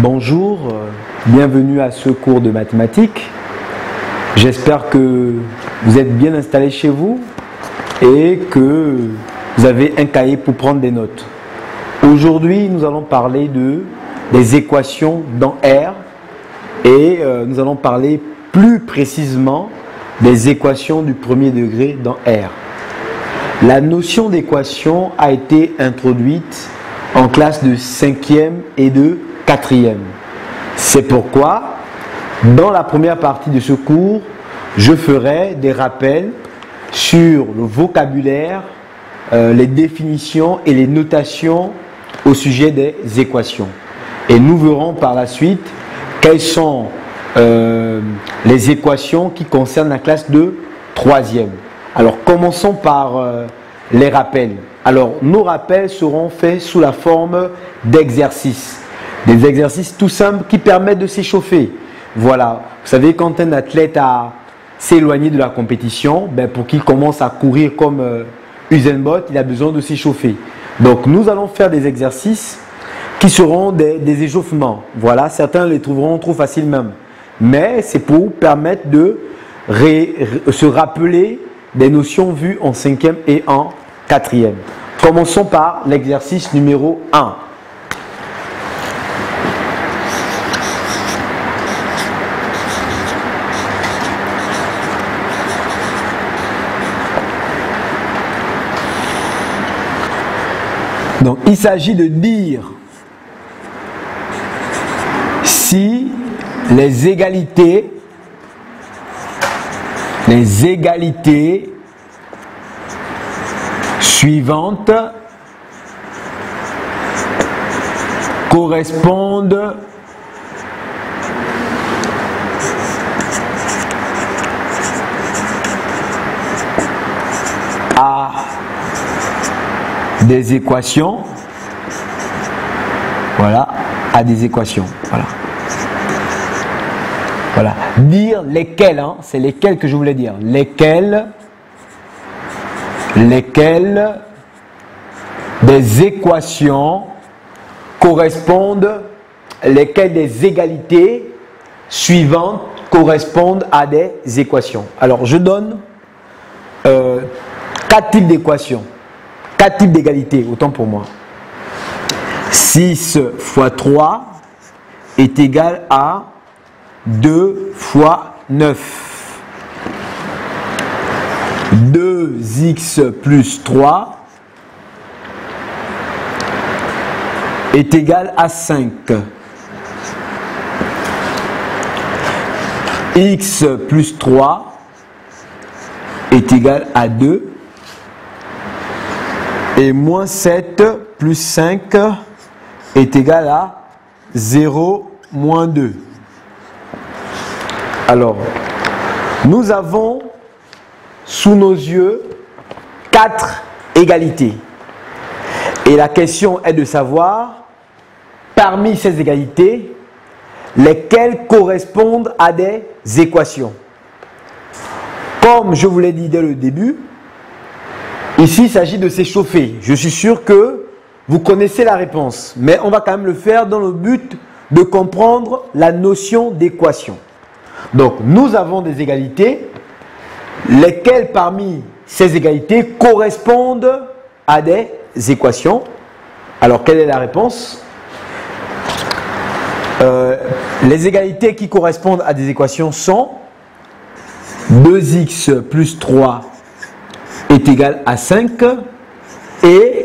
Bonjour, bienvenue à ce cours de mathématiques. J'espère que vous êtes bien installés chez vous et que vous avez un cahier pour prendre des notes. Aujourd'hui, nous allons parler des équations dans R et nous allons parler plus précisément des équations du premier degré dans R. La notion d'équation a été introduite en classe de 5e et de 4e. C'est pourquoi, dans la première partie de ce cours, je ferai des rappels sur le vocabulaire, les définitions et les notations au sujet des équations. Et nous verrons par la suite quelles sont les équations qui concernent la classe de 3e. Alors, commençons par les rappels. Alors, nos rappels seront faits sous la forme d'exercices. Des exercices tout simples qui permettent de s'échauffer. Voilà, vous savez, quand un athlète a s'éloigné de la compétition, pour qu'il commence à courir comme Usain Bolt, il a besoin de s'échauffer. Donc, nous allons faire des exercices qui seront des échauffements. Voilà, certains les trouveront trop faciles même. Mais c'est pour permettre de se rappeler des notions vues en 5e et en 4e. Commençons par l'exercice numéro 1. Donc, il s'agit de dire si les égalités suivantes correspondent à des équations, voilà, à des équations, voilà. Dire lesquelles, hein, c'est lesquelles que je voulais dire, lesquelles des équations correspondent, lesquelles des égalités suivantes correspondent à des équations. Alors, je donne 4 types d'équations. 4 types d'égalité, autant pour moi. 6 fois 3 est égal à 2 fois 9. 2x plus 3 est égal à 5. X plus 3 est égal à 2. Et moins 7 plus 5 est égal à 0 moins 2. Alors, nous avons sous nos yeux 4 égalités. Et la question est de savoir, parmi ces égalités, lesquelles correspondent à des équations. Comme je vous l'ai dit dès le début, ici, il s'agit de s'échauffer. Je suis sûr que vous connaissez la réponse, mais on va quand même le faire dans le but de comprendre la notion d'équation. Donc, nous avons des égalités, lesquelles parmi ces égalités correspondent à des équations. Alors, quelle est la réponse? Les égalités qui correspondent à des équations sont 2x plus 3 est égal à 5 et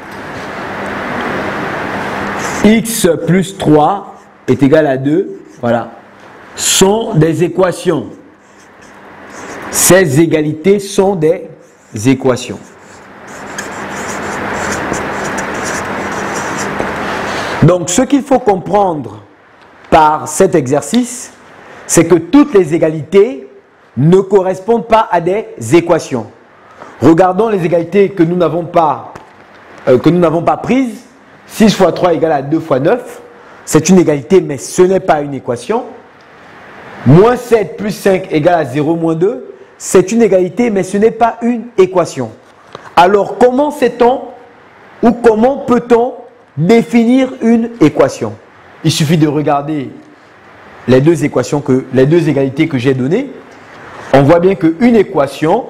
x plus 3 est égal à 2, voilà, sont des équations. Ces égalités sont des équations. Donc, ce qu'il faut comprendre par cet exercice, c'est que toutes les égalités ne correspondent pas à des équations. Regardons les égalités que nous n'avons pas prises. 6 fois 3 égale à 2 fois 9. C'est une égalité, mais ce n'est pas une équation. Moins 7 plus 5 égale à 0 moins 2. C'est une égalité, mais ce n'est pas une équation. Alors, comment sait-on ou comment peut-on définir une équation? il suffit de regarder les deux égalités que j'ai données. On voit bien qu'une équation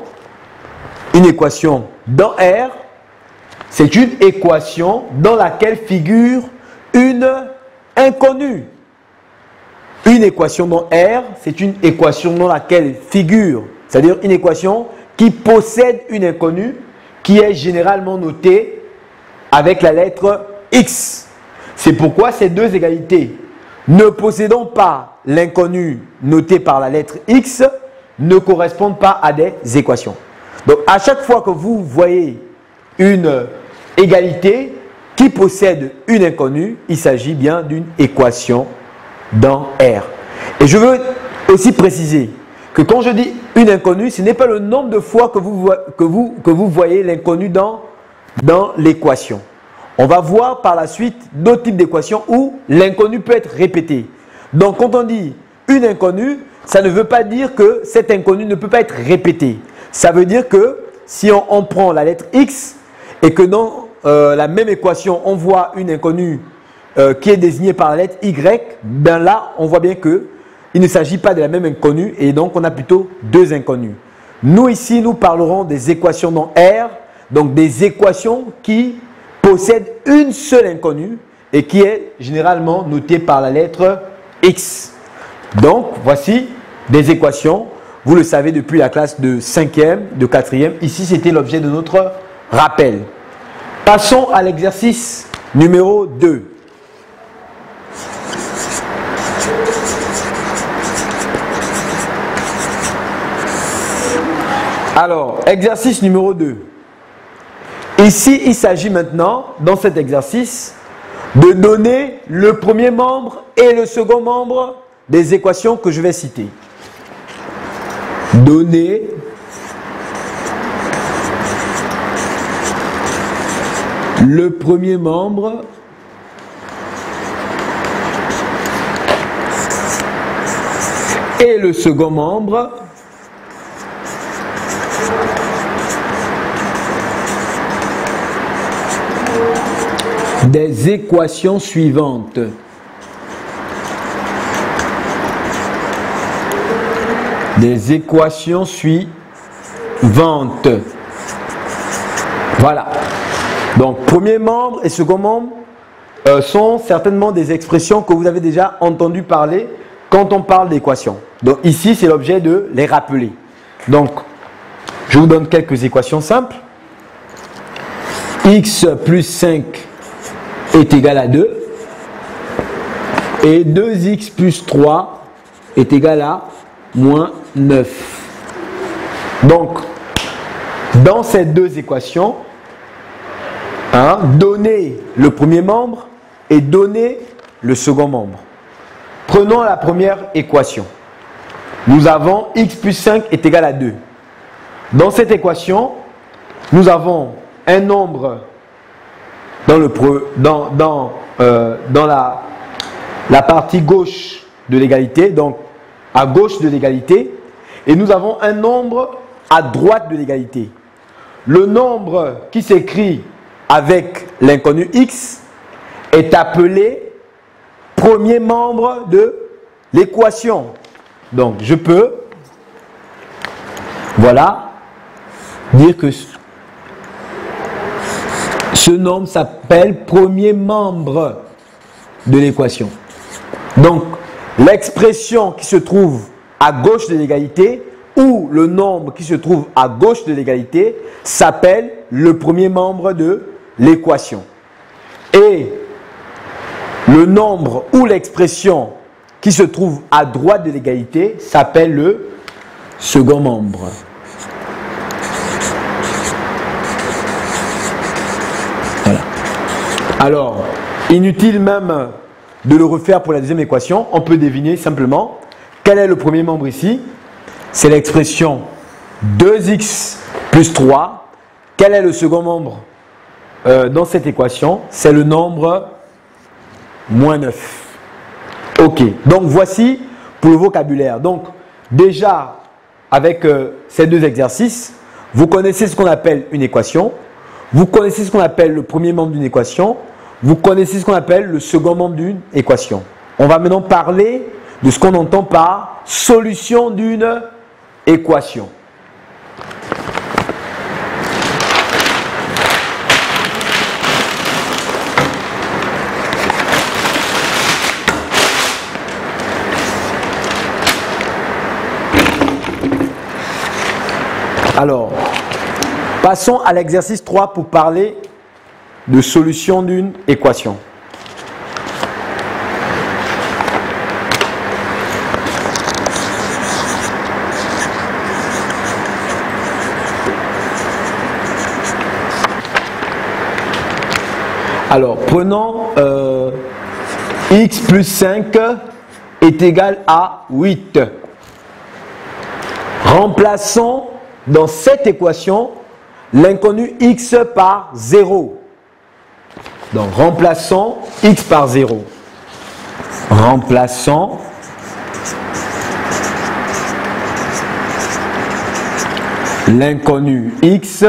dans R, c'est une équation dans laquelle figure une inconnue. Une équation dans R, c'est une équation dans laquelle figure, c'est-à-dire une équation qui possède une inconnue qui est généralement notée avec la lettre X. C'est pourquoi ces deux égalités, ne possédant pas l'inconnue notée par la lettre X, ne correspondent pas à des équations. Donc à chaque fois que vous voyez une égalité qui possède une inconnue, il s'agit bien d'une équation dans R. Et je veux aussi préciser que quand je dis une inconnue, ce n'est pas le nombre de fois que vous voyez l'inconnue dans l'équation. On va voir par la suite d'autres types d'équations où l'inconnu peut être répété. Donc quand on dit une inconnue, ça ne veut pas dire que cette inconnue ne peut pas être répétée. Ça veut dire que si on prend la lettre X et que dans la même équation, on voit une inconnue qui est désignée par la lettre Y, ben là, on voit bien qu'il ne s'agit pas de la même inconnue et donc on a plutôt deux inconnues. Nous ici, nous parlerons des équations dans R, donc des équations qui possèdent une seule inconnue et qui est généralement notée par la lettre X. Donc, voici des équations. Vous le savez depuis la classe de 5e, de 4e. Ici, c'était l'objet de notre rappel. Passons à l'exercice numéro 2. Alors, exercice numéro 2. Ici, il s'agit maintenant, dans cet exercice, de donner le premier membre et le second membre des équations que je vais citer. Donner le premier membre et le second membre des équations suivantes. Des équations suivantes. Voilà. Donc, premier membre et second membre sont certainement des expressions que vous avez déjà entendu parler quand on parle d'équations. Donc, ici, c'est l'objet de les rappeler. Donc, je vous donne quelques équations simples. X plus 5 est égal à 2. Et 2x plus 3 est égal à moins 9. Donc, dans ces deux équations, donner le premier membre et donner le second membre. Prenons la première équation. Nous avons x plus 5 est égal à 2. Dans cette équation, nous avons un nombre dans la partie gauche de l'égalité, donc à gauche de l'égalité, et nous avons un nombre à droite de l'égalité. Le nombre qui s'écrit avec l'inconnu x est appelé premier membre de l'équation. Donc je peux, voilà, dire que ce nombre s'appelle premier membre de l'équation. Donc l'expression qui se trouve à gauche de l'égalité ou le nombre qui se trouve à gauche de l'égalité s'appelle le premier membre de l'équation. Et le nombre ou l'expression qui se trouve à droite de l'égalité s'appelle le second membre. Voilà. Alors, inutile même de le refaire pour la deuxième équation, on peut deviner simplement quel est le premier membre ici. C'est l'expression 2x plus 3. Quel est le second membre dans cette équation? C'est le nombre moins 9. Ok, donc voici pour le vocabulaire. Donc déjà, avec ces deux exercices, vous connaissez ce qu'on appelle une équation. Vous connaissez ce qu'on appelle le premier membre d'une équation. vous connaissez ce qu'on appelle le second membre d'une équation. On va maintenant parler de ce qu'on entend par solution d'une équation. Alors, passons à l'exercice 3 pour parler de solution d'une équation. Alors, prenons x plus 5 est égal à 8. Remplaçons dans cette équation l'inconnu x par 0. Donc, remplaçons x par 0. Remplaçons l'inconnu x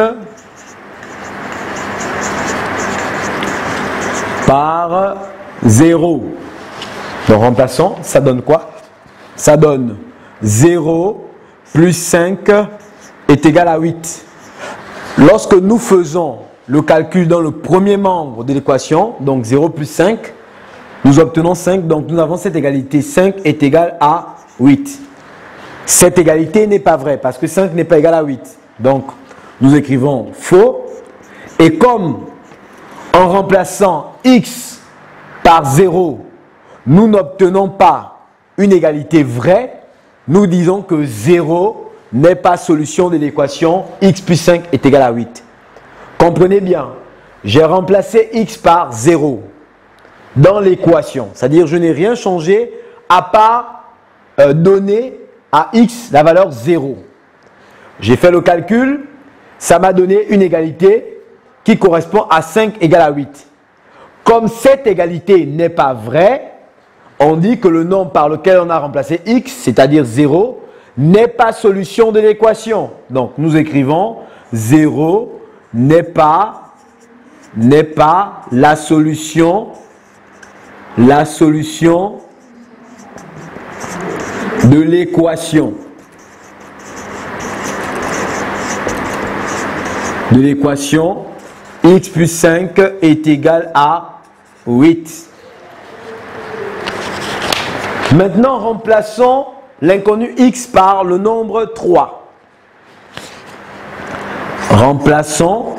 par 0. Donc, remplaçons, ça donne quoi? Ça donne 0 plus 5 est égal à 8. Lorsque nous faisons le calcul dans le premier membre de l'équation, donc 0 plus 5, nous obtenons 5, donc nous avons cette égalité. 5 est égal à 8. Cette égalité n'est pas vraie parce que 5 n'est pas égal à 8. Donc, nous écrivons faux. Et comme en remplaçant x par 0, nous n'obtenons pas une égalité vraie, nous disons que 0 n'est pas solution de l'équation x plus 5 est égal à 8. Comprenez bien, j'ai remplacé x par 0 dans l'équation. C'est-à-dire je n'ai rien changé à part donner à x la valeur 0. J'ai fait le calcul, ça m'a donné une égalité qui correspond à 5 égale à 8. Comme cette égalité n'est pas vraie, on dit que le nombre par lequel on a remplacé x, c'est-à-dire 0, n'est pas solution de l'équation. Donc, nous écrivons 0 n'est pas la solution de l'équation. De l'équation x plus 5 est égal à 8. Maintenant, remplaçons l'inconnu x par le nombre 3. Remplaçons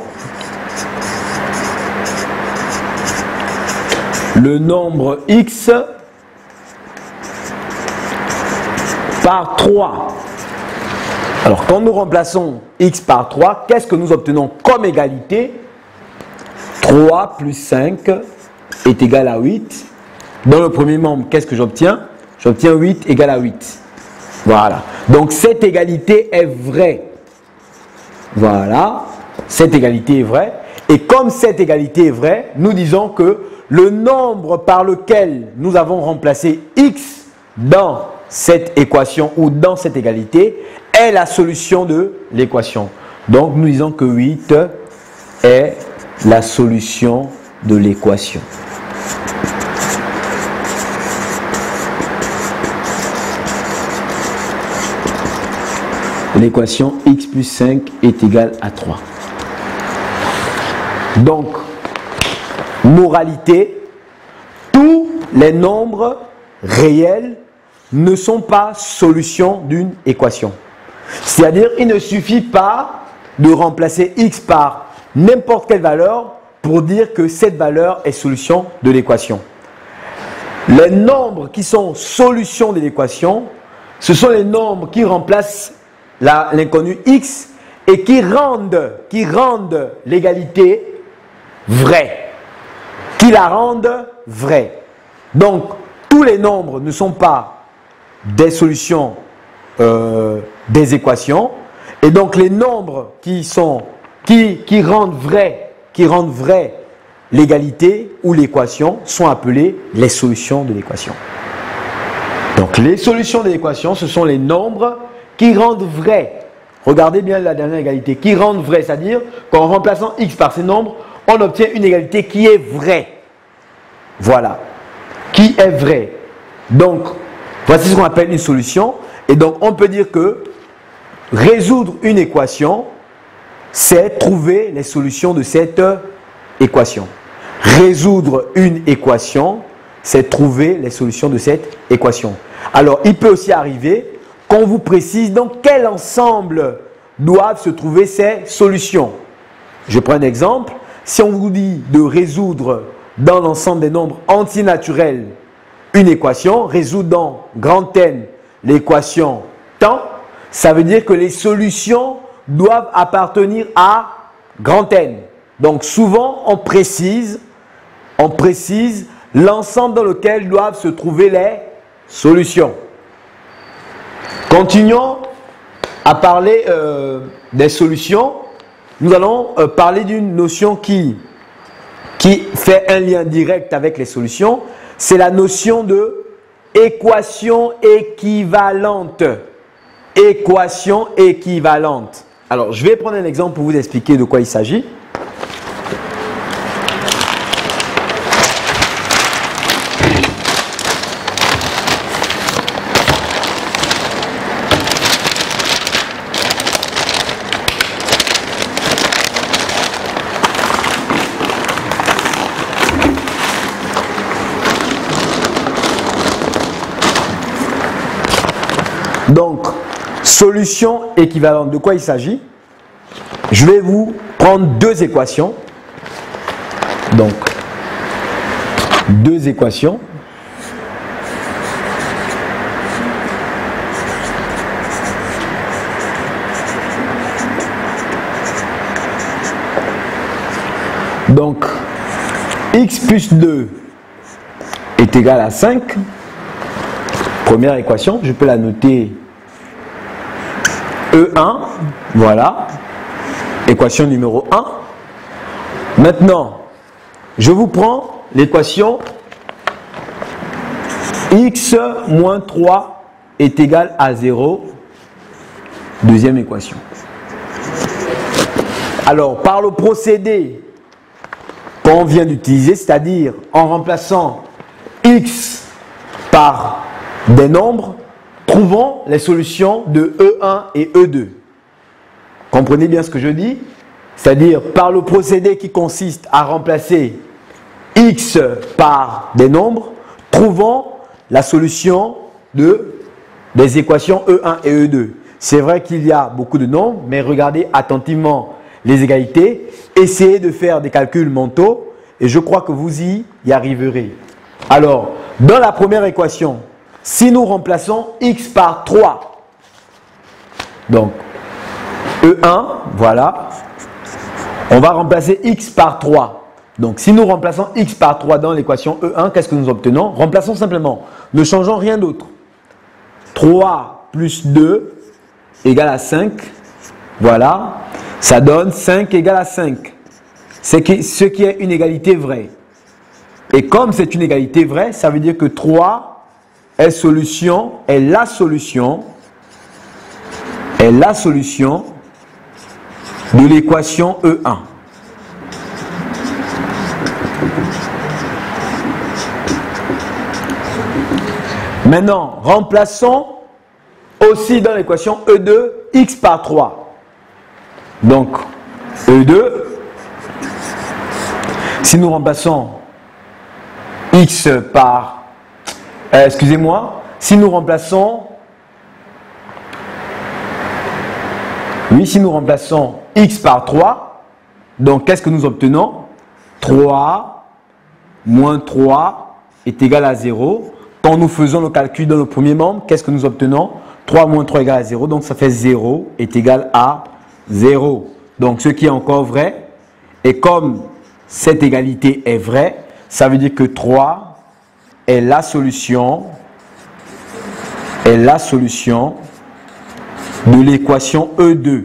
le nombre x par 3. Alors, quand nous remplaçons x par 3, qu'est-ce que nous obtenons comme égalité? 3 plus 5 est égal à 8. Dans le premier membre, qu'est-ce que j'obtiens? J'obtiens 8 égale à 8. Voilà. Donc, cette égalité est vraie. Voilà. Cette égalité est vraie. Et comme cette égalité est vraie, nous disons que le nombre par lequel nous avons remplacé x dans cette équation ou dans cette égalité est la solution de l'équation. Donc, nous disons que 8 est la solution de l'équation. L'équation x plus 5 est égale à 3. Donc, moralité, tous les nombres réels ne sont pas solution d'une équation. C'est-à-dire, il ne suffit pas de remplacer x par n'importe quelle valeur pour dire que cette valeur est solution de l'équation. Les nombres qui sont solution de l'équation, ce sont les nombres qui remplacent l'inconnu x et qui rendent l'égalité vraie. Qui la rendent vraie. Donc, tous les nombres ne sont pas des solutions des équations. Et donc, les nombres qui rendent vraie l'égalité ou l'équation sont appelés les solutions de l'équation. Donc, les solutions de l'équation, ce sont les nombres qui rendent vrai. Regardez bien la dernière égalité. Qui rendent vrai, c'est-à-dire qu'en remplaçant x par ces nombres, on obtient une égalité qui est vraie. Voilà. Qui est vrai. Donc, voici ce qu'on appelle une solution. Et donc, on peut dire que résoudre une équation, c'est trouver les solutions de cette équation. Résoudre une équation, c'est trouver les solutions de cette équation. Alors, il peut aussi arriver qu'on vous précise dans quel ensemble doivent se trouver ces solutions. Je prends un exemple. Si on vous dit de résoudre dans l'ensemble des nombres antinaturels une équation, résoudre dans grand N l'équation temps, ça veut dire que les solutions doivent appartenir à grand N. Donc souvent on précise l'ensemble dans lequel doivent se trouver les solutions. Continuons à parler des solutions. Nous allons parler d'une notion qui fait un lien direct avec les solutions. C'est la notion de équation équivalente. Équation équivalente. Alors, je vais prendre un exemple pour vous expliquer de quoi il s'agit. Donc, solution équivalente, de quoi il s'agit? Je vais vous prendre deux équations. Donc, deux équations. Donc, x plus 2 est égal à 5. Première équation, je peux la noter E1, voilà, équation numéro 1. Maintenant, je vous prends l'équation x moins 3 est égal à 0, deuxième équation. Alors, par le procédé qu'on vient d'utiliser, c'est-à-dire en remplaçant x par des nombres, trouvons les solutions de E1 et E2. Comprenez bien ce que je dis? C'est-à-dire par le procédé qui consiste à remplacer x par des nombres, trouvons la solution des équations E1 et E2. C'est vrai qu'il y a beaucoup de nombres, mais regardez attentivement les égalités, essayez de faire des calculs mentaux et je crois que vous y arriverez. Alors, dans la première équation, si nous remplaçons x par 3, donc E1, voilà, on va remplacer x par 3. Donc si nous remplaçons x par 3 dans l'équation E1, qu'est-ce que nous obtenons? Remplaçons simplement, ne changeons rien d'autre. 3 plus 2 égale à 5, voilà, ça donne 5 égale à 5, ce qui est une égalité vraie. Et comme c'est une égalité vraie, ça veut dire que 3 est la solution de l'équation E1. Maintenant, remplaçons aussi dans l'équation E2 x par 3. Donc, E2, si nous remplaçons x par si nous remplaçons x par 3, donc qu'est-ce que nous obtenons? 3 moins 3 est égal à 0. Quand nous faisons le calcul dans le premier membre, qu'est-ce que nous obtenons? 3 moins 3 égale à 0, donc ça fait 0 est égal à 0. Donc ce qui est encore vrai, et comme cette égalité est vraie, ça veut dire que 3 est la solution de l'équation E2.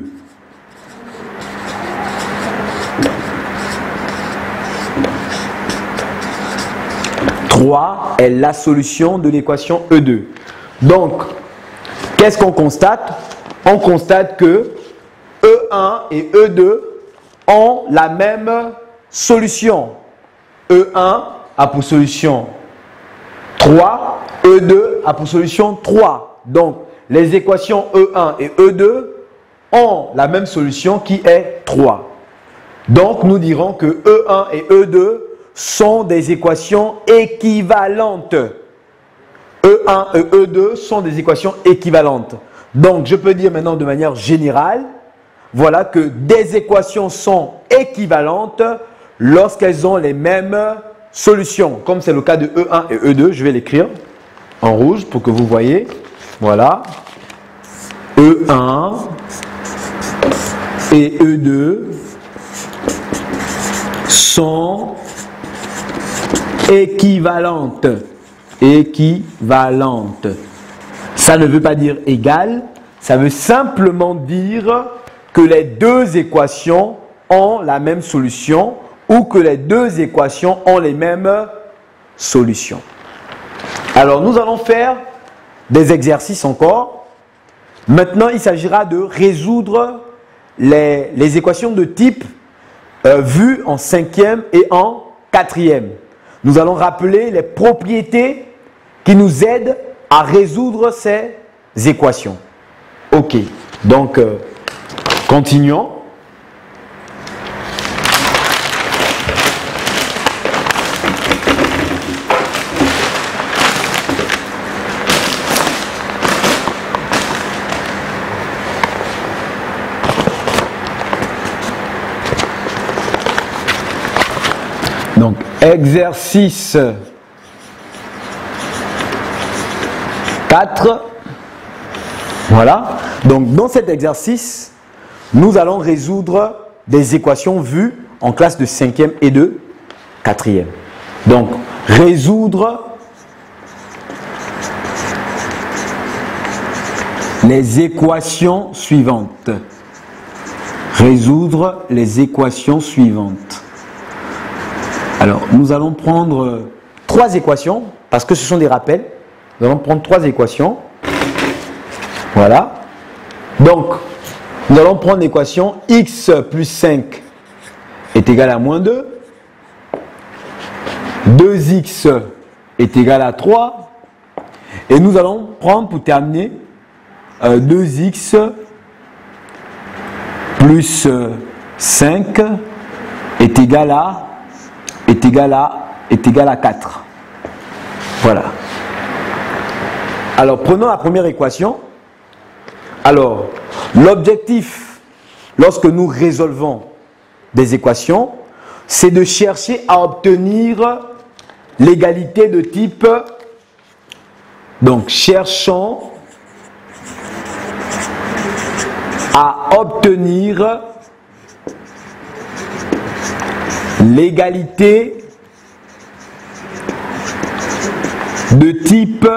Est la solution de l'équation E2. Donc, qu'est-ce qu'on constate? On constate que E1 et E2 ont la même solution. E1 a pour solution 3, E2 a pour solution 3. Donc, les équations E1 et E2 ont la même solution qui est 3. Donc, nous dirons que E1 et E2 sont des équations équivalentes. E1 et E2 sont des équations équivalentes. Donc, je peux dire maintenant de manière générale, voilà que des équations sont équivalentes lorsqu'elles ont les mêmes solutions. Comme c'est le cas de E1 et E2, je vais l'écrire en rouge pour que vous voyez. Voilà. E1 et E2 sont équivalentes. Équivalentes. Ça ne veut pas dire égal, ça veut simplement dire que les deux équations ont la même solution ou que les deux équations ont les mêmes solutions. Alors, nous allons faire des exercices encore. Maintenant, il s'agira de résoudre les équations de type vues en 5e et en 4e. Nous allons rappeler les propriétés qui nous aident à résoudre ces équations. Ok, donc continuons. Donc, exercice 4. Voilà. Donc, dans cet exercice, nous allons résoudre des équations vues en classe de 5e et de 4e. Donc, résoudre les équations suivantes. Résoudre les équations suivantes. Alors, nous allons prendre 3 équations, parce que ce sont des rappels. Nous allons prendre 3 équations. Voilà. Donc, nous allons prendre l'équation x plus 5 est égal à moins 2. 2x est égal à 3. Et nous allons prendre, pour terminer, 2x plus 5 est égal à 4. Voilà. Alors, prenons la première équation. Alors, l'objectif, lorsque nous résolvons des équations, c'est de chercher à obtenir l'égalité de type. Donc, cherchons à obtenir l'égalité de type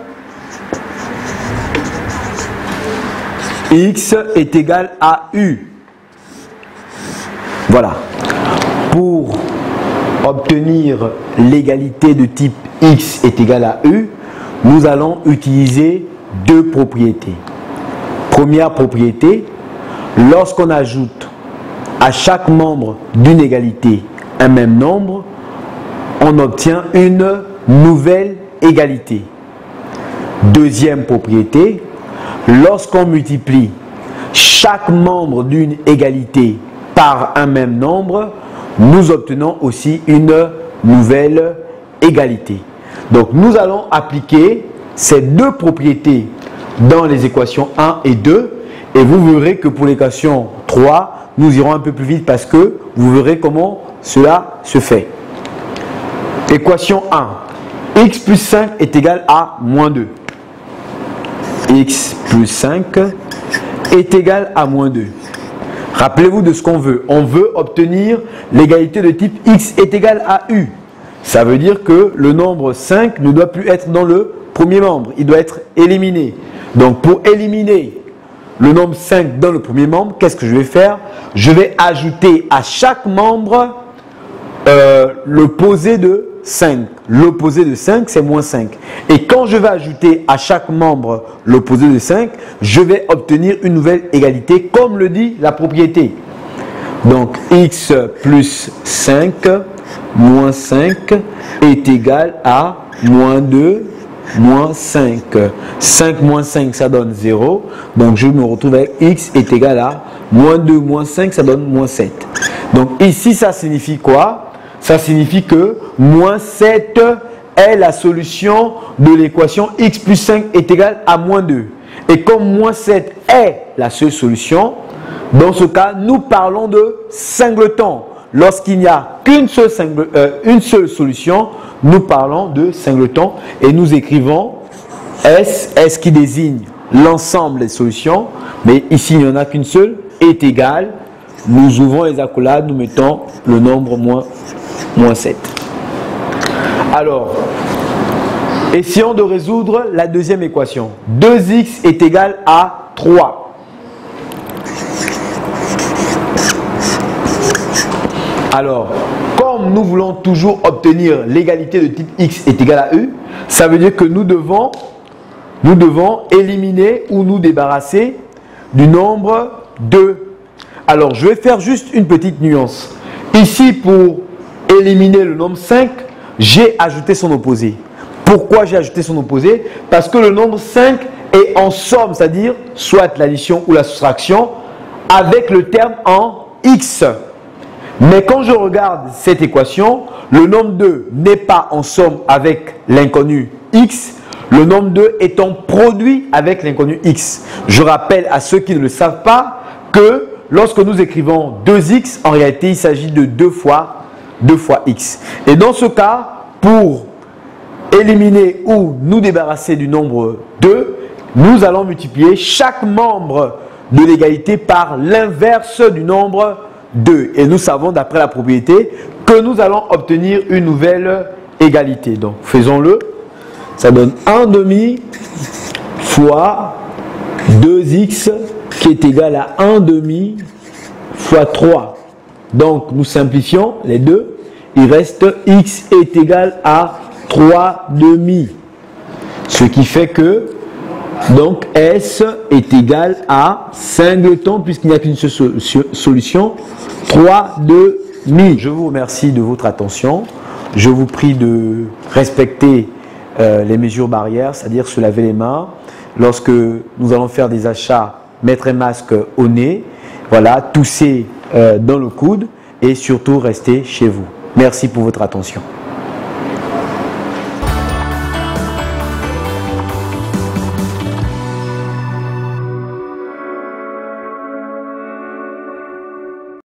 x est égal à u. Voilà. Pour obtenir l'égalité de type x est égal à u, nous allons utiliser 2 propriétés. Première propriété, lorsqu'on ajoute à chaque membre d'une égalité un même nombre, on obtient une nouvelle égalité. Deuxième propriété, lorsqu'on multiplie chaque membre d'une égalité par un même nombre, nous obtenons aussi une nouvelle égalité. Donc nous allons appliquer ces 2 propriétés dans les équations 1 et 2 et vous verrez que pour l'équation 3, nous irons un peu plus vite parce que vous verrez comment cela se fait. Équation 1. X plus 5 est égal à moins 2. X plus 5 est égal à moins 2. Rappelez-vous de ce qu'on veut. On veut obtenir l'égalité de type x est égal à u. Ça veut dire que le nombre 5 ne doit plus être dans le premier membre. Il doit être éliminé. Donc pour éliminer le nombre 5 dans le premier membre, qu'est-ce que je vais faire? Je vais ajouter à chaque membre l'opposé de 5. L'opposé de 5, c'est moins 5. Et quand je vais ajouter à chaque membre l'opposé de 5, je vais obtenir une nouvelle égalité, comme le dit la propriété. Donc, x plus 5 moins 5 est égal à moins 2, moins 5. 5 moins 5, ça donne 0. Donc, je me retrouve avec x est égal à moins 2, moins 5, ça donne moins 7. Donc, ici, ça signifie quoi? Ça signifie que moins 7 est la solution de l'équation x plus 5 est égal à moins 2. Et comme moins 7 est la seule solution, dans ce cas, nous parlons de singleton. Lorsqu'il n'y a qu'une seule, une seule solution, nous parlons de singleton et nous écrivons S qui désigne l'ensemble des solutions, mais ici il n'y en a qu'une seule, est égal, nous ouvrons les accolades, nous mettons le nombre moins 7. Alors, essayons de résoudre la deuxième équation. 2x est égal à 3. Alors, comme nous voulons toujours obtenir l'égalité de type x est égal à u, ça veut dire que nous devons éliminer ou nous débarrasser du nombre 2. Alors, je vais faire juste une petite nuance. Ici, pour éliminer le nombre 5, j'ai ajouté son opposé. Pourquoi j'ai ajouté son opposé? Parce que le nombre 5 est en somme, c'est-à-dire soit l'addition ou la soustraction, avec le terme en x. Mais quand je regarde cette équation, le nombre 2 n'est pas en somme avec l'inconnu x, le nombre 2 est en produit avec l'inconnu x. Je rappelle à ceux qui ne le savent pas que lorsque nous écrivons 2x, en réalité il s'agit de 2 fois x. Et dans ce cas, pour éliminer ou nous débarrasser du nombre 2, nous allons multiplier chaque membre de l'égalité par l'inverse du nombre 2. Et nous savons d'après la propriété que nous allons obtenir une nouvelle égalité. Donc faisons-le. Ça donne 1 demi fois 2x qui est égal à 1 demi fois 3. Donc nous simplifions les deux. Il reste x est égal à 3 demi. Ce qui fait que donc S est égal à singleton puisqu'il n'y a qu'une seule solution, 3 demi. Je vous remercie de votre attention. Je vous prie de respecter les mesures barrières, c'est-à-dire se laver les mains. Lorsque nous allons faire des achats, mettre un masque au nez, voilà, tousser dans le coude et surtout rester chez vous. Merci pour votre attention.